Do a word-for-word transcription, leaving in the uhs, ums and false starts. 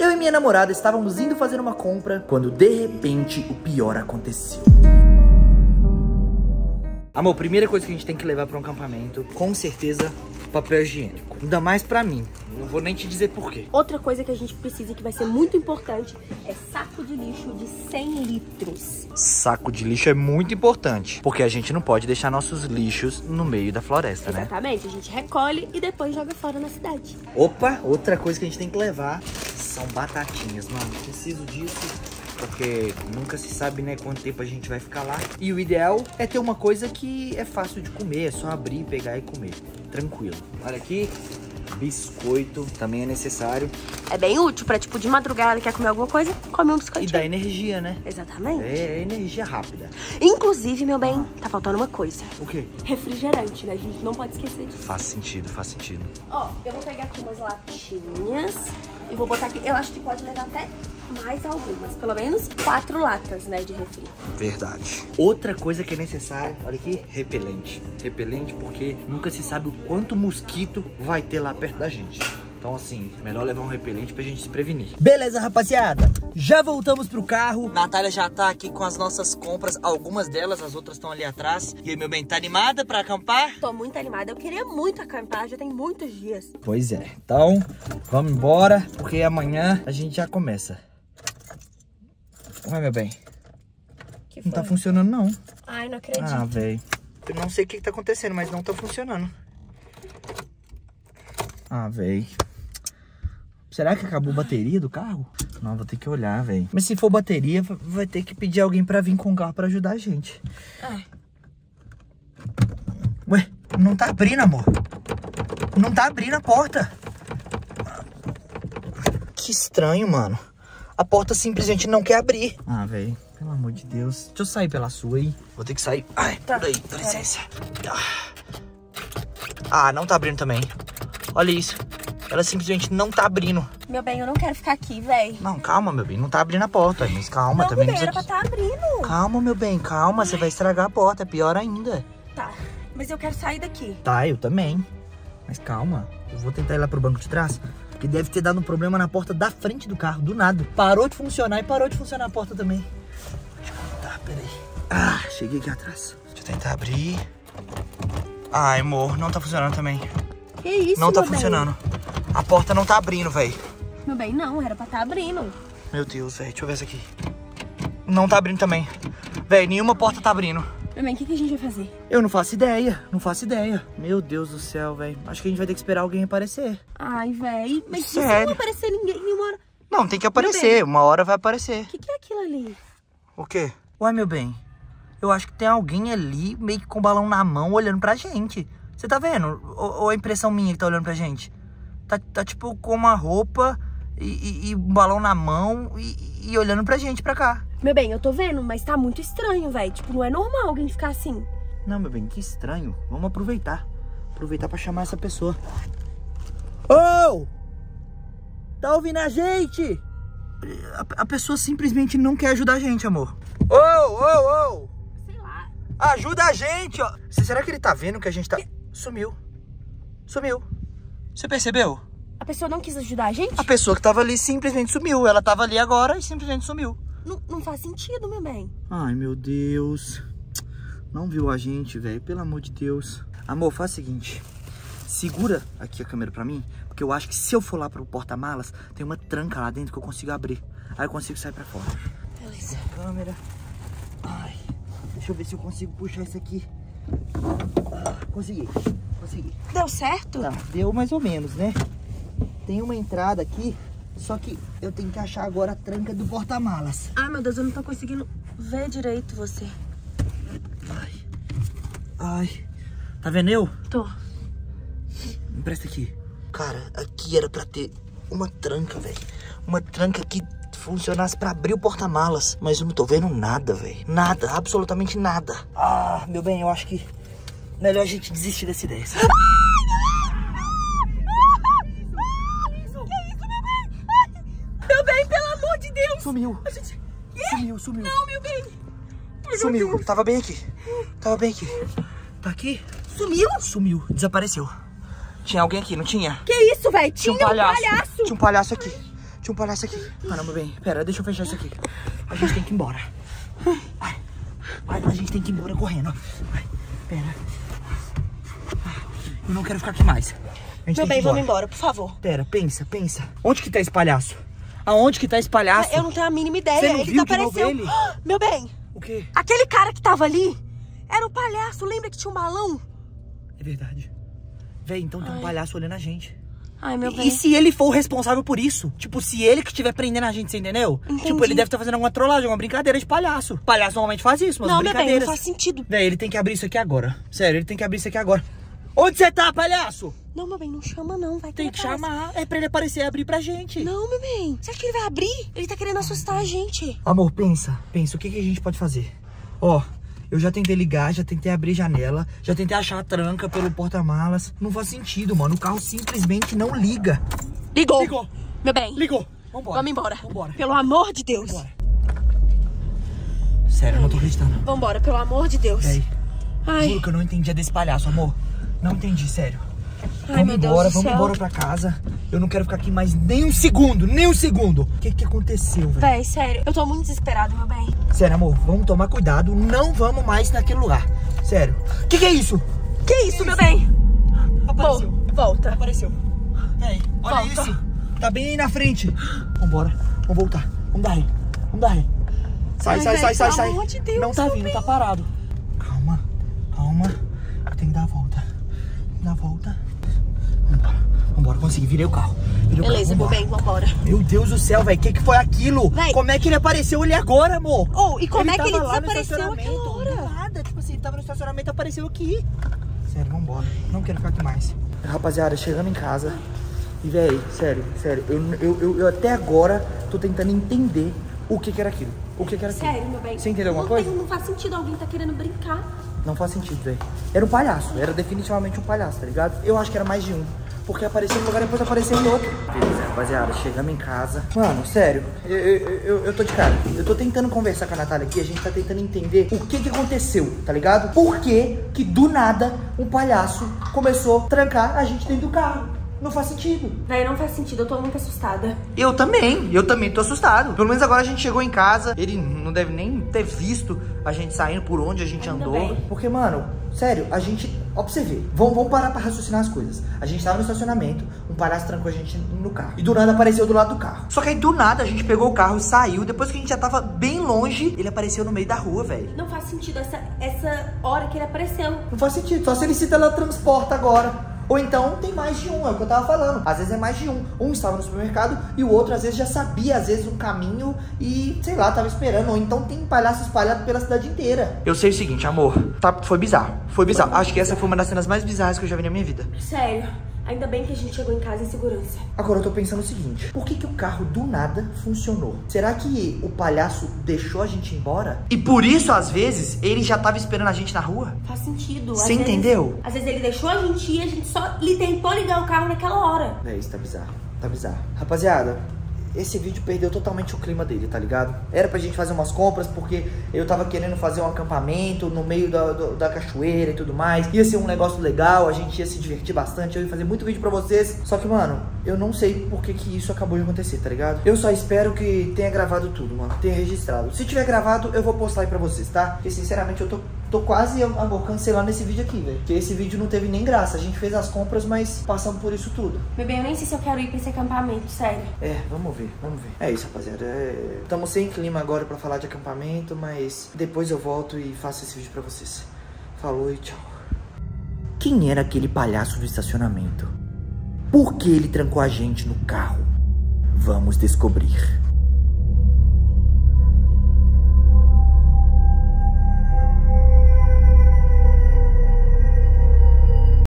Eu e minha namorada estávamos indo fazer uma compra quando de repente o pior aconteceu. Amor, primeira coisa que a gente tem que levar para um acampamento, com certeza, papel higiênico. Ainda mais pra mim. Não vou nem te dizer por quê. Outra coisa que a gente precisa e que vai ser muito importante é saco de lixo de cem litros. Saco de lixo é muito importante, porque a gente não pode deixar nossos lixos no meio da floresta, né? Exatamente, a gente recolhe e depois joga fora na cidade. Opa, outra coisa que a gente tem que levar são batatinhas, mano. Preciso disso, porque nunca se sabe, né, quanto tempo a gente vai ficar lá. E o ideal é ter uma coisa que é fácil de comer, é só abrir, pegar e comer. Tranquilo. Olha aqui, biscoito também é necessário. É bem útil pra, tipo, de madrugada, quer comer alguma coisa, come um biscoitinho. E dá energia, né? Exatamente. É, é energia rápida. Inclusive, meu bem, tá faltando uma coisa. O quê? Refrigerante, né? A gente não pode esquecer disso. Faz sentido, faz sentido. Ó, eu vou pegar aqui umas latinhas e vou botar aqui. Eu acho que pode levar até mais algumas. Pelo menos quatro latas, né, de refri. Verdade. Outra coisa que é necessária, olha aqui, repelente. Repelente porque nunca se sabe o quanto mosquito vai ter lá perto da gente. Então, assim, melhor levar um repelente pra gente se prevenir. Beleza, rapaziada. Já voltamos pro carro. Natália já tá aqui com as nossas compras. Algumas delas, as outras estão ali atrás. E aí, meu bem, tá animada pra acampar? Tô muito animada. Eu queria muito acampar, já tem muitos dias. Pois é. Então, vamos embora, porque amanhã a gente já começa. Ué, meu bem. Que não foi? tá funcionando, não. Ai, não acredito. Ah, velho. Eu não sei o que, que tá acontecendo, mas não tá funcionando. Ah, velho. Será que acabou a bateria do carro? Não, vou ter que olhar, velho. Mas se for bateria, vai ter que pedir alguém pra vir com o carro pra ajudar a gente. Ai. Ué, não tá abrindo, amor. Não tá abrindo a porta. Que estranho, mano. A porta simplesmente não quer abrir. Ah, velho. Pelo amor de Deus. Deixa eu sair pela sua aí. Vou ter que sair. Ai, tá. Por aí, dá licença. Ah, não tá abrindo também. Olha isso. Ela simplesmente não tá abrindo. Meu bem, eu não quero ficar aqui, velho. Não, calma, meu bem. Não tá abrindo a porta. Mas calma, não, também. Não, era pra tá abrindo. Calma, meu bem. Calma. Você vai estragar a porta. É pior ainda. Tá. Mas eu quero sair daqui. Tá, eu também. Mas calma. Eu vou tentar ir lá pro banco de trás. Porque deve ter dado um problema na porta da frente do carro. Do nada. Parou de funcionar e parou de funcionar a porta também. Deixa eu contar, peraí. Ah, cheguei aqui atrás. Deixa eu tentar abrir. Ai, amor. Não tá funcionando também. Que isso, Não tá meu funcionando. bem? A porta não tá abrindo, velho. Meu bem, não. Era pra tá abrindo. Meu Deus, velho. Deixa eu ver essa aqui. Não tá abrindo também. Velho, nenhuma porta tá abrindo. Meu bem, o que, que a gente vai fazer? Eu não faço ideia. Não faço ideia. Meu Deus do céu, velho. Acho que a gente vai ter que esperar alguém aparecer. Ai, velho. Mas se Sério? não aparecer ninguém nenhuma hora... Não, tem que aparecer. Uma hora vai aparecer. O que, que é aquilo ali? O quê? Ué, meu bem. Eu acho que tem alguém ali meio que com o balão na mão olhando pra gente. Você tá vendo? Ou, ou é impressão minha que tá olhando pra gente? Tá, tá tipo com uma roupa e, e, e um balão na mão e, e olhando pra gente pra cá. Meu bem, eu tô vendo, mas tá muito estranho, velho. Tipo, não é normal alguém ficar assim. Não, meu bem, que estranho. Vamos aproveitar. Aproveitar pra chamar essa pessoa. Ô! Oh! Tá ouvindo a gente? A, a pessoa simplesmente não quer ajudar a gente, amor. Ô, ô, ô! Sei lá. Ajuda a gente, ó. Será que ele tá vendo que a gente tá... Sumiu. Sumiu. Você percebeu? A pessoa não quis ajudar a gente? A pessoa que tava ali simplesmente sumiu. Ela tava ali agora e simplesmente sumiu. Não, não faz sentido, meu bem. Ai, meu Deus. Não viu a gente, velho. Pelo amor de Deus. Amor, faz o seguinte. Segura aqui a câmera pra mim. Porque eu acho que se eu for lá pro porta-malas, tem uma tranca lá dentro que eu consigo abrir. Aí eu consigo sair pra fora. Beleza. Câmera. Ai. Deixa eu ver se eu consigo puxar isso aqui. Ah, consegui. Consegui. Deu certo? Tá, deu mais ou menos, né? Tem uma entrada aqui. Só que eu tenho que achar agora a tranca do porta-malas. Ai, meu Deus, eu não tô conseguindo ver direito você. Ai. Ai. Tá vendo eu? Tô. Me presta aqui. Cara, aqui era pra ter uma tranca, velho. Uma tranca que funcionasse pra abrir o porta-malas. Mas eu não tô vendo nada, velho. Nada, absolutamente nada. Ah, meu bem, eu acho que melhor a gente desistir dessa ideia. Sabe? Sumiu. A gente... Sumiu, sumiu. Não, meu bem. Ai, sumiu. meu Deus. Tava bem aqui. Tava bem aqui. Tá aqui? Sumiu? Sumiu. Desapareceu. Tinha alguém aqui, não tinha? Que isso, velho? Tinha um palhaço. um palhaço. Tinha um palhaço aqui. Tinha um palhaço aqui. Mano, meu bem, pera, deixa eu fechar isso aqui. A gente tem que ir embora. Vai, vai, a gente tem que ir embora correndo. Vai, pera. Eu não quero ficar aqui mais. Meu bem, vamos embora, por favor. Pera, pensa, pensa. Onde que tá esse palhaço? Aonde que tá esse palhaço? Eu não tenho a mínima ideia. Você não ele viu tá de novo aparecendo. ele? Meu bem. O quê? Aquele cara que tava ali era o palhaço. Lembra que tinha um balão? É verdade. Véi, então tem um palhaço olhando a gente. Ai, meu bem. E se ele for o responsável por isso? Tipo, se ele que estiver prendendo a gente, você entendeu? Entendi. Tipo, ele deve estar fazendo alguma trollagem, uma brincadeira de palhaço. Palhaço normalmente faz isso, mas não, meu bem, brincadeiras. não faz sentido. Véi, ele tem que abrir isso aqui agora. Sério, ele tem que abrir isso aqui agora. Onde você tá, palhaço? Não, meu bem, não chama não, vai que Tem ele que aparece. chamar, é pra ele aparecer e abrir pra gente. Não, meu bem, você acha que ele vai abrir? Ele tá querendo assustar a gente. Amor, pensa, pensa, o que, que a gente pode fazer? Ó, eu já tentei ligar, já tentei abrir janela, já tentei achar a tranca pelo porta-malas. Não faz sentido, mano, o carro simplesmente não liga. Ligou. Ligou. Meu bem. Ligou. Vambora. Vamos embora. Vambora. Pelo amor de Deus. Vambora. Sério, eu não tô acreditando. Vambora, pelo amor de Deus. Véi, Ai. juro que eu não entendi desse palhaço, amor. Não entendi, sério. Ai, vamos meu Deus embora, do vamos céu. embora pra casa. Eu não quero ficar aqui mais nem um segundo, nem um segundo. O que que aconteceu, velho? Véi, sério, eu tô muito desesperado, meu bem. Sério, amor, vamos tomar cuidado. Não vamos mais naquele lugar. Sério. O que que é isso? Que isso, meu bem? Apareceu. Pô, volta. Apareceu. Véi, olha Volta. isso. Tá bem aí na frente. Vambora. Vamos voltar. Vamos dar ré. Vamos dar ré. Sai, Ai, sai, véi, sai, sai, pelo sai. amor de Deus, não tá meu vindo, bem. tá parado. Calma, calma. Tem que dar a volta. Tem que dar a volta. Vambora. Vambora, consegui. Virei o carro. Virei Beleza, o meu carro. bem, vambora. Meu Deus do céu, velho. O que que foi aquilo? Véi. Como é que ele apareceu ali agora, amor? Oh, e como é que ele tava lá no desapareceu estacionamento, aquela hora? do nada. Tipo assim, ele tava no estacionamento e apareceu aqui. Sério, vambora. Não quero ficar aqui mais. Rapaziada, chegando em casa. E, velho, sério, sério. Eu, eu, eu, eu até agora tô tentando entender o que que era aquilo. O que que era aquilo. Sério, meu bem. Você entendeu alguma não coisa? Tem, não faz sentido, alguém tá querendo brincar. Não faz sentido, velho. Era um palhaço. Era definitivamente um palhaço, tá ligado? Eu acho que era mais de um. Porque apareceu em um lugar e depois apareceu em outro. Beleza, rapaziada, chegamos em casa. Mano, sério, eu, eu, eu, eu tô de cara. Eu tô tentando conversar com a Natália aqui. A gente tá tentando entender o que que aconteceu, tá ligado? Por que que do nada um palhaço começou a trancar a gente dentro do carro? Não faz sentido. Véi, não faz sentido, eu tô muito assustada. Eu também, eu também tô assustado. Pelo menos agora a gente chegou em casa. Ele não deve nem ter visto a gente saindo por onde a gente Ainda andou. bem. Porque, mano, sério, a gente... Ó pra você ver. Vamos, vamos parar pra raciocinar as coisas. A gente tava no estacionamento, um palhaço trancou a gente no carro. E do nada apareceu do lado do carro. Só que aí do nada a gente pegou o carro e saiu. Depois que a gente já tava bem longe, ele apareceu no meio da rua, velho. Não faz sentido essa, essa hora que ele apareceu. Não faz sentido. Só se ele se teletransporta agora. Ou então tem mais de um, é o que eu tava falando. Às vezes é mais de um. Um estava no supermercado e o outro às vezes já sabia, às vezes, um caminho e, sei lá, tava esperando. Ou então tem palhaço espalhado pela cidade inteira. Eu sei o seguinte, amor. Tá, foi bizarro. Foi bizarro. Acho que essa foi uma das cenas mais bizarras que eu já vi na minha vida. Sério, ainda bem que a gente chegou em casa em segurança. Agora eu tô pensando o seguinte. Por que que o carro do nada funcionou? Será que o palhaço deixou a gente embora? E por isso, às vezes, ele já tava esperando a gente na rua? Faz sentido. Você entendeu? Às vezes ele deixou a gente ir, a gente só lhe tentou ligar o carro naquela hora. É, isso tá bizarro, tá bizarro. Rapaziada, esse vídeo perdeu totalmente o clima dele, tá ligado? Era pra gente fazer umas compras, porque eu tava querendo fazer um acampamento no meio da, do, da cachoeira e tudo mais. Ia ser um negócio legal, a gente ia se divertir bastante, eu ia fazer muito vídeo pra vocês. Só que, mano, eu não sei por que que isso acabou de acontecer, tá ligado? Eu só espero que tenha gravado tudo, mano, tenha registrado. Se tiver gravado, eu vou postar aí pra vocês, tá? Porque, sinceramente, eu tô... Tô quase, amor, cancelando esse vídeo aqui, velho. Porque esse vídeo não teve nem graça. A gente fez as compras, mas passamos por isso tudo. Bebê, eu nem sei se eu quero ir pra esse acampamento, sério. É, vamos ver, vamos ver. É isso, rapaziada. Estamos é... sem clima agora pra falar de acampamento, mas depois eu volto e faço esse vídeo pra vocês. Falou e tchau. Quem era aquele palhaço do estacionamento? Por que ele trancou a gente no carro? Vamos descobrir.